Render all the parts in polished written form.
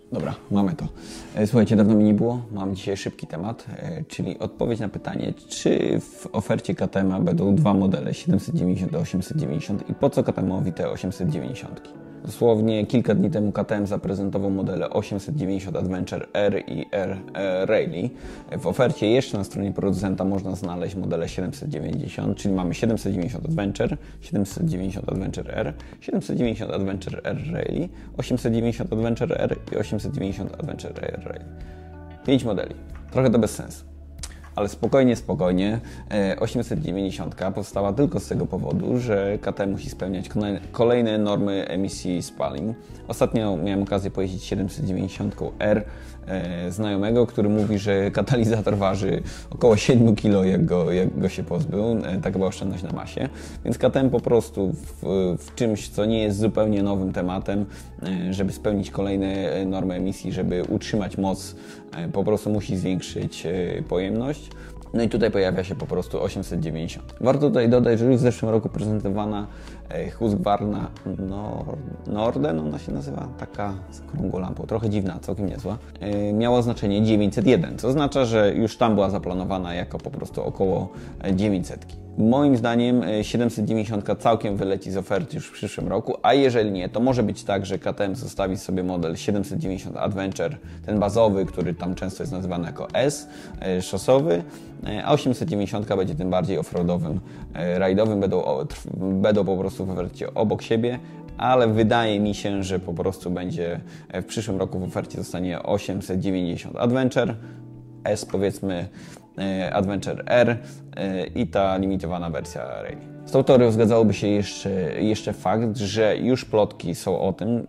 Dobra, mamy to. Słuchajcie, dawno mi nie było. Mam dzisiaj szybki temat, czyli odpowiedź na pytanie, czy w ofercie KTM będą dwa modele 790 i 890 i po co KTM-owi te 890? Dosłownie kilka dni temu KTM zaprezentował modele 890 Adventure R i R Rally. W ofercie jeszcze na stronie producenta można znaleźć modele 790, czyli mamy 790 Adventure, 790 Adventure R, 790 Adventure R Rally, 890 Adventure R i 890 Adventure R Rally. 5 modeli. Trochę to bez sensu. Ale spokojnie, spokojnie. 890 powstała tylko z tego powodu, że KTM musi spełniać kolejne normy emisji spalin. Ostatnio miałem okazję pojeździć 790 R znajomego, który mówi, że katalizator waży około 7 kg, jak go się pozbył. Taka była oszczędność na masie. Więc KTM po prostu w czymś, co nie jest zupełnie nowym tematem, żeby spełnić kolejne normy emisji, żeby utrzymać moc, po prostu musi zwiększyć pojemność. No i tutaj pojawia się po prostu 890. Warto tutaj dodać, że już w zeszłym roku prezentowana Husqvarna Norden, ona się nazywa, taka z okrągłą lampą, trochę dziwna, całkiem niezła, miała oznaczenie 901, co oznacza, że już tam była zaplanowana jako po prostu około 900. Moim zdaniem 790 całkiem wyleci z oferty już w przyszłym roku, a jeżeli nie, to może być tak, że KTM zostawi sobie model 790 Adventure, ten bazowy, który tam często jest nazywany jako S, szosowy, a 890 będzie tym bardziej offroadowym, rajdowym, będą po prostu w ofercie obok siebie, ale wydaje mi się, że po prostu będzie w przyszłym roku w ofercie zostanie 890 Adventure, S powiedzmy, Adventure R i ta limitowana wersja Rally. Z tą teorią zgadzałoby się jeszcze fakt, że już plotki są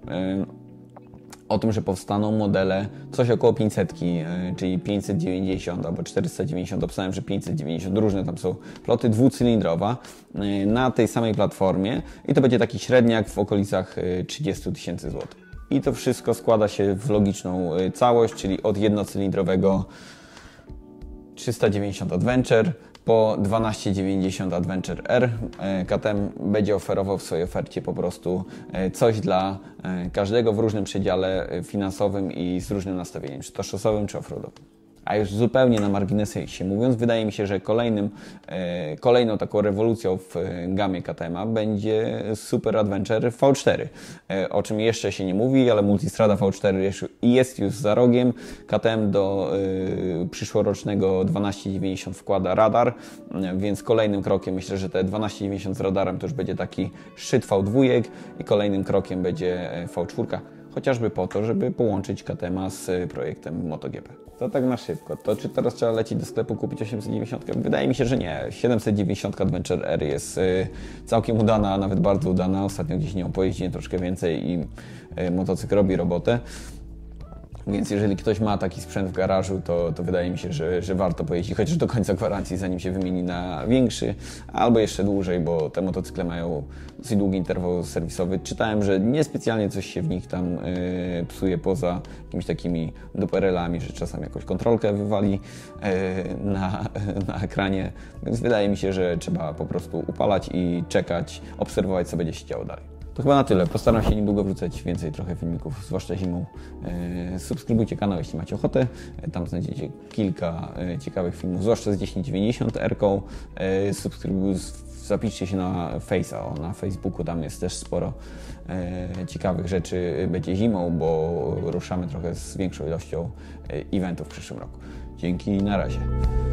o tym, że powstaną modele coś około 500, czyli 590 albo 490, obstałem, że 590, różne tam są ploty, dwucylindrowa na tej samej platformie i to będzie taki średniak w okolicach 30 000 złotych. I to wszystko składa się w logiczną całość, czyli od jednocylindrowego 390 Adventure po 1290 Adventure R. KTM będzie oferował w swojej ofercie po prostu coś dla każdego w różnym przedziale finansowym i z różnym nastawieniem, czy to szosowym, czy offroadowym. A już zupełnie na marginesie mówiąc, wydaje mi się, że kolejną taką rewolucją w gamie KTM-a będzie Super Adventure V4, o czym jeszcze się nie mówi, ale Multistrada V4 jest już za rogiem. KTM do przyszłorocznego 1290 wkłada radar, więc kolejnym krokiem myślę, że te 1290 z radarem to już będzie taki szczyt V2 i kolejnym krokiem będzie V4. Chociażby po to, żeby połączyć KTM z projektem MotoGP. To tak na szybko. To czy teraz trzeba lecieć do sklepu kupić 890? Wydaje mi się, że nie. 790 Adventure R jest całkiem udana, a nawet bardzo udana. Ostatnio gdzieś nią pojeździłem troszkę więcej i motocykl robi robotę. Więc jeżeli ktoś ma taki sprzęt w garażu, to wydaje mi się, że warto pojeździć chociaż do końca gwarancji, zanim się wymieni na większy, albo jeszcze dłużej, bo te motocykle mają dosyć długi interwał serwisowy. Czytałem, że niespecjalnie coś się w nich tam psuje poza jakimiś takimi duperelami, że czasem jakąś kontrolkę wywali na ekranie, więc wydaje mi się, że trzeba po prostu upalać i czekać, obserwować, co będzie się działo dalej. To chyba na tyle. Postaram się niedługo wrzucać więcej trochę filmików, zwłaszcza zimą. Subskrybujcie kanał, jeśli macie ochotę. Tam znajdziecie kilka ciekawych filmów, zwłaszcza z 1090 R-ką. Zapiszcie się na Face'a, na Facebooku, tam jest też sporo ciekawych rzeczy. Będzie zimą, bo ruszamy trochę z większą ilością eventów w przyszłym roku. Dzięki, na razie.